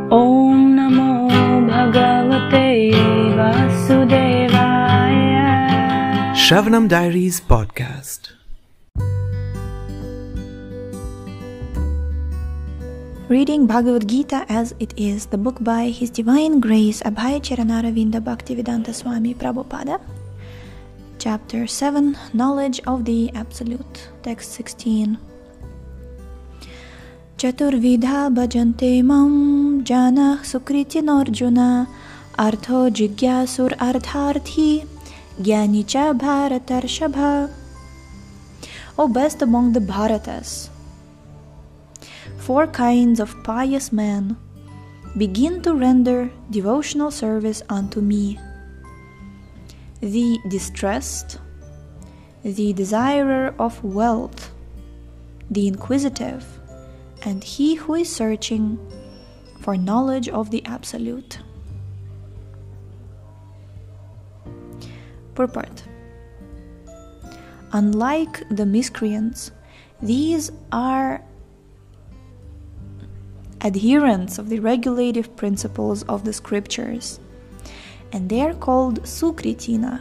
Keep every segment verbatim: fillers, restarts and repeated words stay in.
Om Namo Bhagavate Vasudevaya. Shravanam Diaries Podcast. Reading Bhagavad Gita as it is, the book by His Divine Grace Abhay Charanaravinda Bhaktivedanta Swami Prabhupada. Chapter seven, Knowledge of the Absolute. Text sixteen. Chaturvidha bhajante mam janah sukritinarjuna artho jigyasur artharthi gyanicha bharatarshabha. O best among the Bharatas, four kinds of pious men begin to render devotional service unto me: the distressed, the desirer of wealth, the inquisitive, and he who is searching for knowledge of the Absolute. Purport. Unlike the miscreants, these are adherents of the regulative principles of the scriptures, and they are called Sukritina.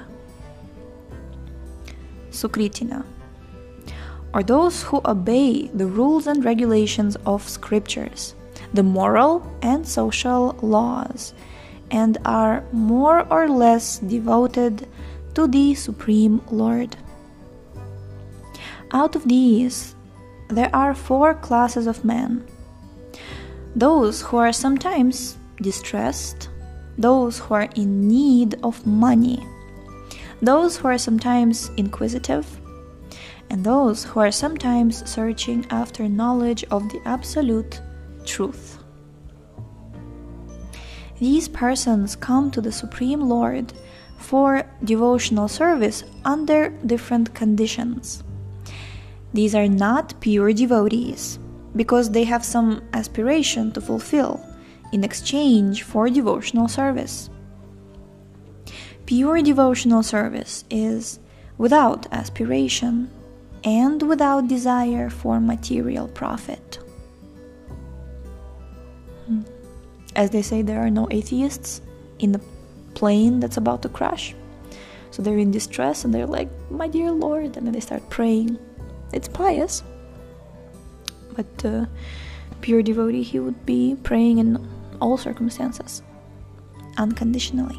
Sukritina, or those who obey the rules and regulations of scriptures, the moral and social laws, and are more or less devoted to the Supreme Lord. Out of these, there are four classes of men: those who are sometimes distressed, those who are in need of money, those who are sometimes inquisitive, and those who are sometimes searching after knowledge of the absolute truth. These persons come to the Supreme Lord for devotional service under different conditions. These are not pure devotees, because they have some aspiration to fulfill in exchange for devotional service. Pure devotional service is without aspiration and without desire for material profit. As they say, there are no atheists in the plane that's about to crash. So they're in distress and they're like, "My dear Lord," and then they start praying. It's pious. But uh, pure devotee, he would be praying in all circumstances, unconditionally.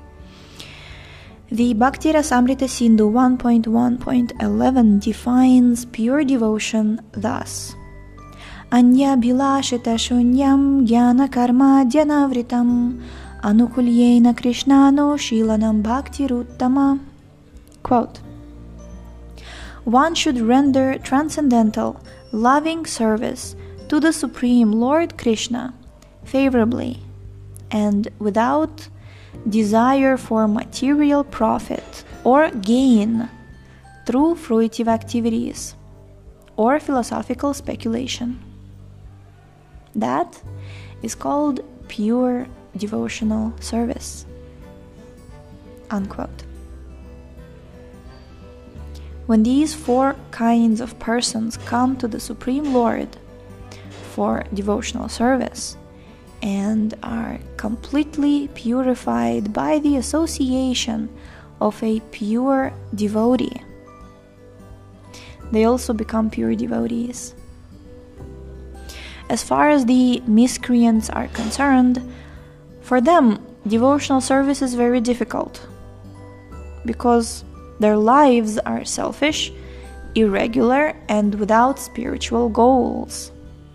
The Bhakti Rasamrita Sindhu one point one point eleven defines pure devotion thus: Anya bhilashita shunyam jnana karma dhyanavritam anukulyena krishnano shilanam bhaktiruttama. Quote, one should render transcendental, loving service to the Supreme Lord Krishna favorably and without desire for material profit or gain through fruitive activities or philosophical speculation. That is called pure devotional service. Unquote. When these four kinds of persons come to the Supreme Lord for devotional service and are completely purified by the association of a pure devotee, they also become pure devotees. As far as the miscreants are concerned, for them devotional service is very difficult because their lives are selfish, irregular, and without spiritual goals.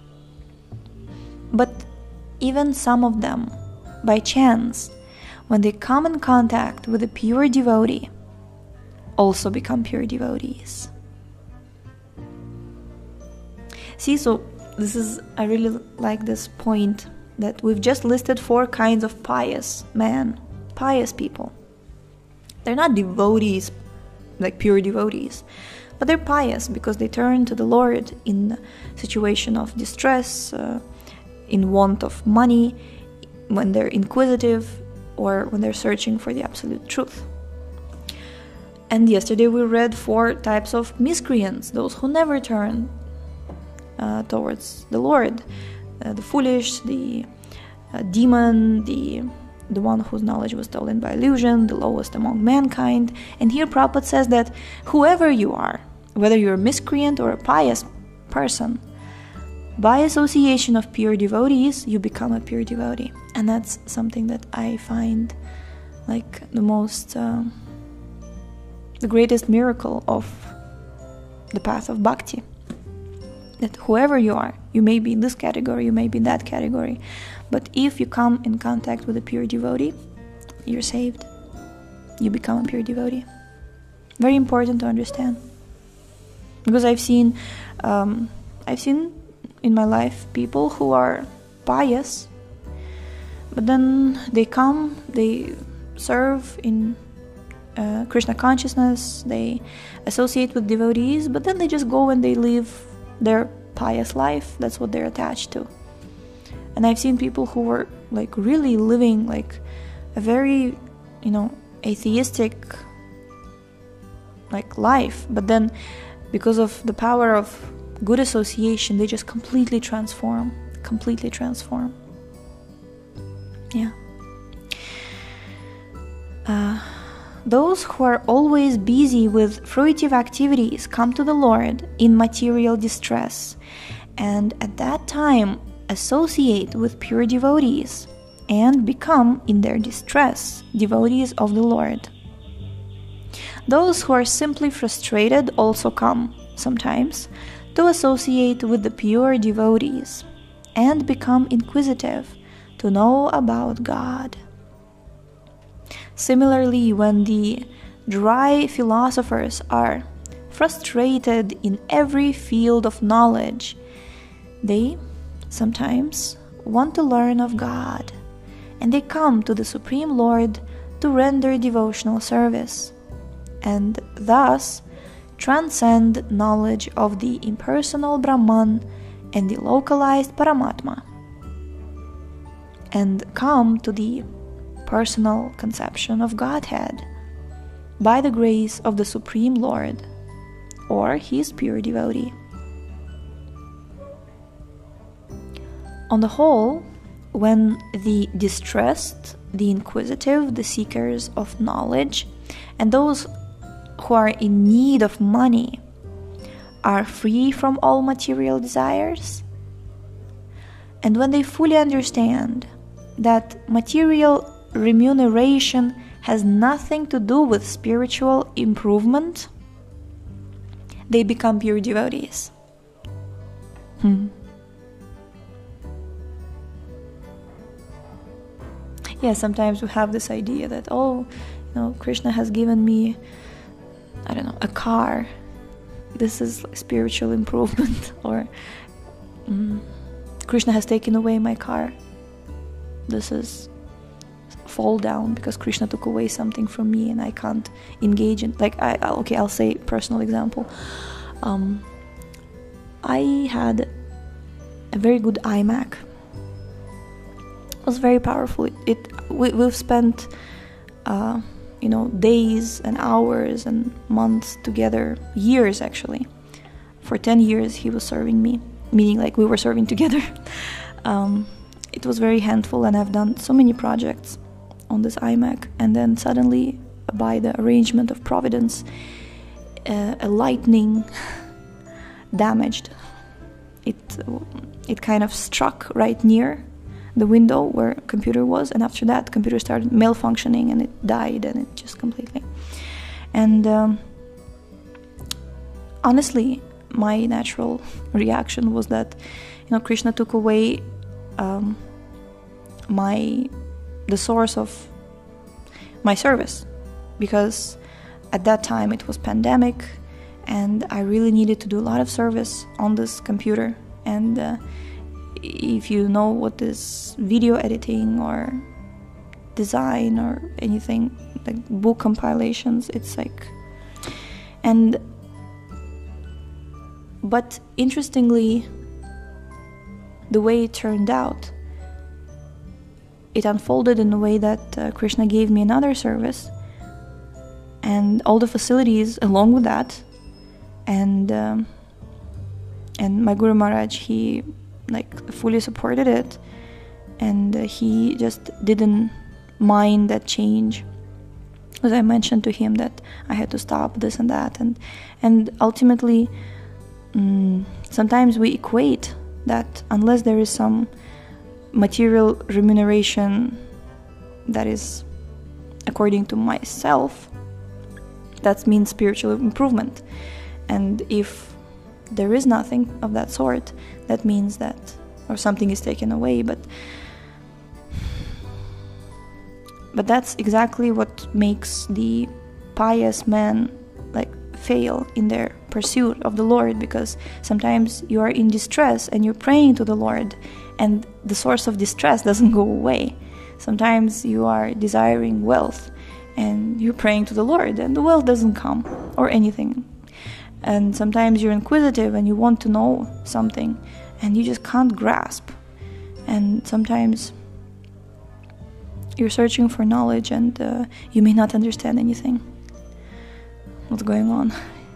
But even some of them, by chance, when they come in contact with a pure devotee, also become pure devotees. See, so this is, I really like this point that we've just listed four kinds of pious men, pious people. They're not devotees, like pure devotees, but they're pious because they turn to the Lord in a situation of distress, uh, in want of money, when they're inquisitive, or when they're searching for the absolute truth. And yesterday we read four types of miscreants, those who never turn uh, towards the Lord, uh, the foolish, the uh, demon, the the one whose knowledge was stolen by illusion, the lowest among mankind. And here Prabhupada says that whoever you are, whether you're a miscreant or a pious person, by association of pure devotees, you become a pure devotee. And that's something that I find like the most, uh, the greatest miracle of the path of bhakti. That whoever you are, you may be in this category, you may be in that category, but if you come in contact with a pure devotee, you're saved. You become a pure devotee. Very important to understand. Because I've seen, um, I've seen in my life people who are pious, but then they come, they serve in uh, Krishna consciousness, they associate with devotees, but then they just go and they live their pious life. That's what they're attached to. And I've seen people who were like really living like a very, you know, atheistic like life, but then because of the power of good association, they just completely transform, completely transform. Yeah. Uh, those who are always busy with fruitive activities come to the Lord in material distress, and at that time associate with pure devotees and become, in their distress, devotees of the Lord. Those who are simply frustrated also come, sometimes, to associate with the pure devotees and become inquisitive to know about God. Similarly, when the dry philosophers are frustrated in every field of knowledge, they sometimes want to learn of God, and they come to the Supreme Lord to render devotional service, and thus transcend knowledge of the impersonal Brahman and the localized Paramatma, and come to the personal conception of Godhead by the grace of the Supreme Lord or his pure devotee. On the whole, when the distressed, the inquisitive, the seekers of knowledge, and those who are in need of money are free from all material desires, and when they fully understand that material remuneration has nothing to do with spiritual improvement, they become pure devotees. Hmm. Yeah, sometimes we have this idea that, oh, you know, Krishna has given me, I don't know, a car. This is like spiritual improvement. Or mm, Krishna has taken away my car. This is fall down because Krishna took away something from me and I can't engage in, like, I, okay, I'll say personal example. Um, I had a very good iMac. It was very powerful. It, it we, we've spent uh, you know days and hours and months together, years actually. For ten years he was serving me, meaning like we were serving together. um, it was very handful, and I've done so many projects on this iMac, and then suddenly, by the arrangement of Providence, uh, a lightning damaged it. It kind of struck right near the window where computer was, and after that computer started malfunctioning and it died, and it just completely. And um, honestly, my natural reaction was that, you know, Krishna took away um, my the source of my service, because at that time it was pandemic and I really needed to do a lot of service on this computer. And uh, if you know what is video editing or design or anything like book compilations, it's like, and but interestingly, the way it turned out, it unfolded in a way that uh, Krishna gave me another service and all the facilities along with that, and um, and my Guru Maharaj, he like fully supported it, and uh, he just didn't mind that change. As I mentioned to him that I had to stop this and that, and and ultimately um, sometimes we equate that unless there is some material remuneration that is according to myself, that means spiritual improvement. And if there is nothing of that sort, that means that, or something is taken away, but but that's exactly what makes the pious men like fail in their pursuit of the Lord, because sometimes you are in distress and you're praying to the Lord and the source of distress doesn't go away. Sometimes you are desiring wealth and you're praying to the Lord and the wealth doesn't come, or anything. And sometimes you're inquisitive and you want to know something and you just can't grasp. And sometimes you're searching for knowledge and uh, you may not understand anything. What's going on?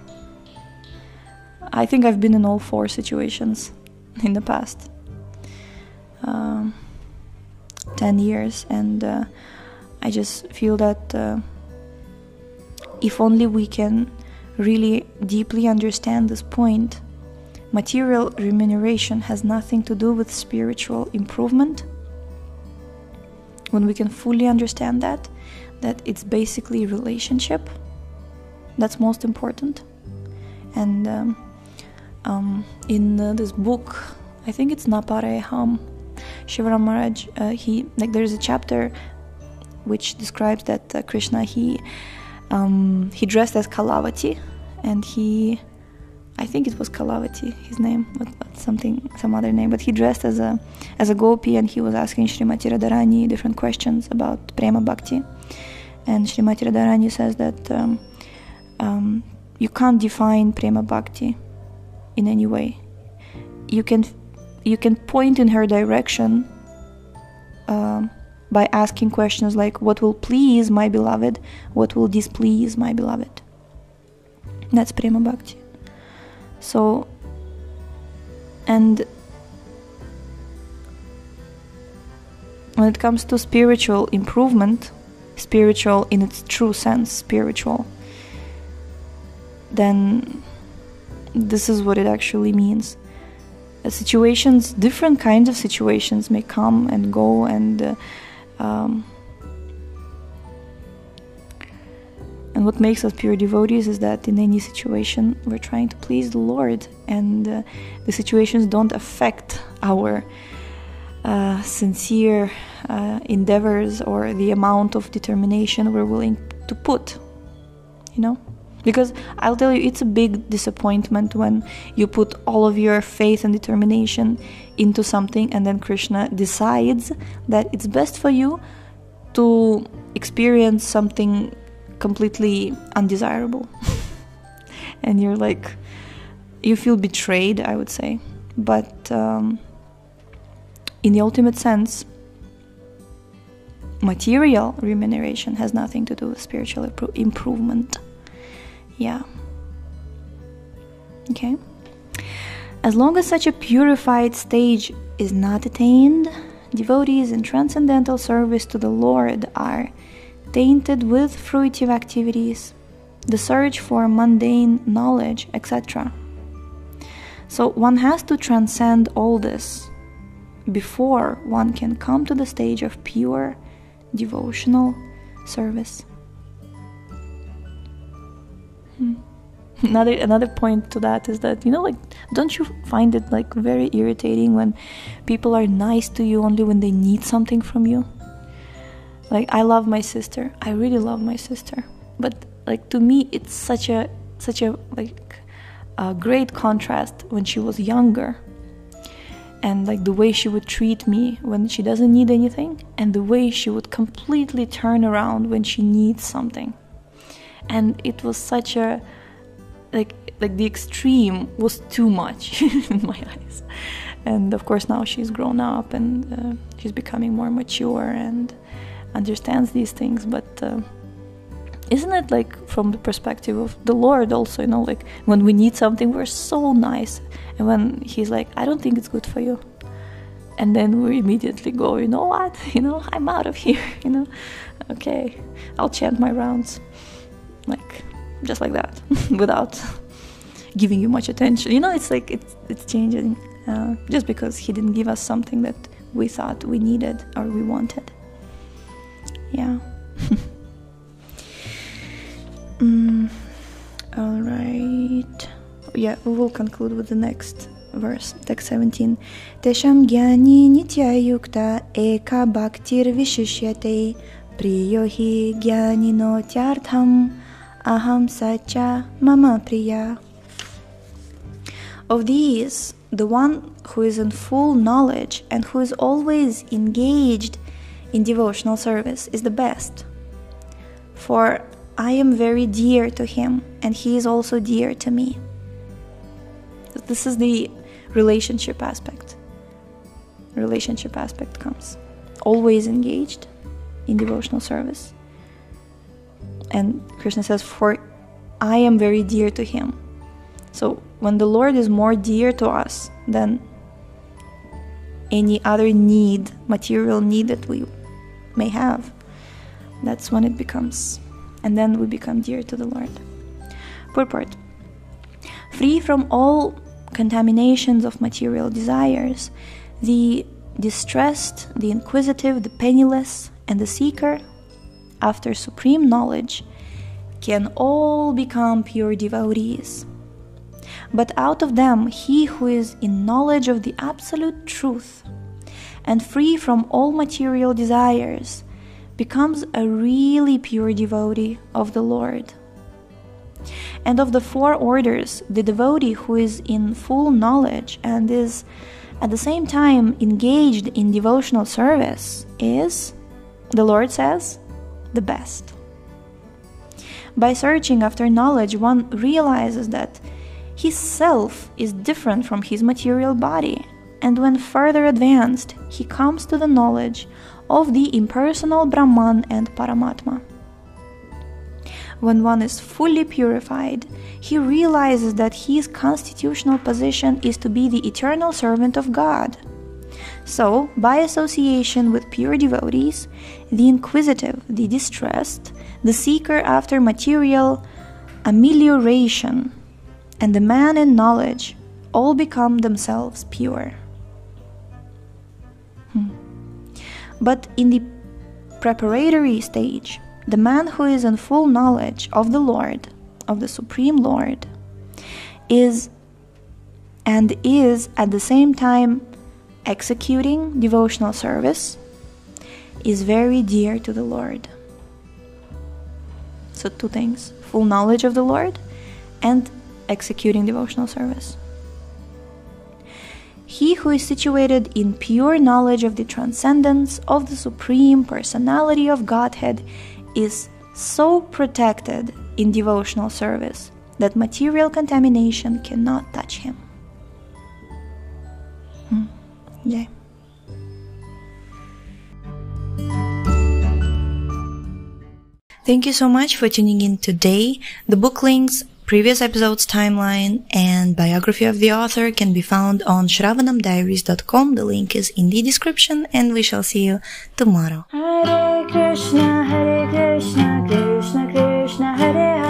I think I've been in all four situations in the past um, ten years, and uh, I just feel that uh, if only we can really deeply understand this point, material remuneration has nothing to do with spiritual improvement. When we can fully understand that, that it's basically relationship, that's most important. And um, um, in uh, this book, I think it's Napareham, Shivaram Maharaj, uh, he like there's a chapter which describes that uh, Krishna he um, he dressed as Kalavati, and he, I think it was Kalavati, his name, but, but something, some other name, but he dressed as a as a gopi, and he was asking Srimati Radharani different questions about Prema Bhakti. And Srimati Radharani says that um, um, you can't define Prema Bhakti in any way. You can you can point in her direction um, by asking questions like, what will please my beloved, what will displease my beloved. That's Prema Bhakti. So, and when it comes to spiritual improvement, spiritual in its true sense, spiritual, then this is what it actually means. Uh, situations, different kinds of situations may come and go, and uh, um, and what makes us pure devotees is that in any situation we're trying to please the Lord, and uh, the situations don't affect our uh, sincere uh, endeavors or the amount of determination we're willing to put, you know? Because I'll tell you, it's a big disappointment when you put all of your faith and determination into something and then Krishna decides that it's best for you to experience something completely undesirable. And you're like, you feel betrayed, I would say. But um, in the ultimate sense, material remuneration has nothing to do with spiritual impro- improvement. Yeah. Okay. As long as such a purified stage is not attained, devotees in transcendental service to the Lord are tainted with fruitive activities, the search for mundane knowledge, et cetera. So one has to transcend all this before one can come to the stage of pure devotional service. Hmm. Another another point to that is that, you know, like, don't you find it like very irritating when people are nice to you only when they need something from you? Like, I love my sister. I really love my sister. But like, to me, it's such a such a like a great contrast when she was younger, and like the way she would treat me when she doesn't need anything, and the way she would completely turn around when she needs something. And it was such a like like the extreme was too much in my eyes. And of course now she's grown up and uh, she's becoming more mature and understands these things. But uh, isn't it like from the perspective of the Lord also, you know, like when we need something we're so nice, and when he's like, I don't think it's good for you, and then we immediately go, you know what, you know, I'm out of here, you know, okay, I'll chant my rounds, like, just like that, without giving you much attention. You know, it's like, it's, it's changing, uh, just because he didn't give us something that we thought we needed or we wanted. Yeah. mm, all right. Yeah, we will conclude with the next verse, text seventeen. Tesham gyani nitya yukta eka bhaktir vishishyate priyohi gyani no tyartham aham sacha mama priya. Of these, the one who is in full knowledge and who is always engaged in devotional service is the best. For I am very dear to him, and he is also dear to me. This is the relationship aspect. Relationship aspect comes. Always engaged in devotional service. And Krishna says, for I am very dear to him. So when the Lord is more dear to us than any other need, material need that we may have, that's when it becomes, and then we become dear to the Lord. Purport. Free from all contaminations of material desires, the distressed, the inquisitive, the penniless, and the seeker after supreme knowledge can all become pure devotees. But out of them, he who is in knowledge of the absolute truth and free from all material desires becomes a really pure devotee of the Lord. And of the four orders, the devotee who is in full knowledge and is at the same time engaged in devotional service is, the Lord says, the best. By searching after knowledge, one realizes that his self is different from his material body, and when further advanced, he comes to the knowledge of the impersonal Brahman and Paramatma. When one is fully purified, he realizes that his constitutional position is to be the eternal servant of God. So, by association with pure devotees, the inquisitive, the distressed, the seeker after material amelioration, and the man in knowledge all become themselves pure. Hmm. But in the preparatory stage, the man who is in full knowledge of the Lord, of the Supreme Lord, is and is at the same time executing devotional service, is very dear to the Lord. So two things, full knowledge of the Lord and executing devotional service. He who is situated in pure knowledge of the transcendence of the Supreme Personality of Godhead is so protected in devotional service that material contamination cannot touch him. Hmm. Yeah. Thank you so much for tuning in today. The book links, previous episodes timeline, and biography of the author can be found on shravanam diaries dot com. The link is in the description, and we shall see you tomorrow. Hare Krishna, Hare Krishna, Krishna Krishna, Hare Hare.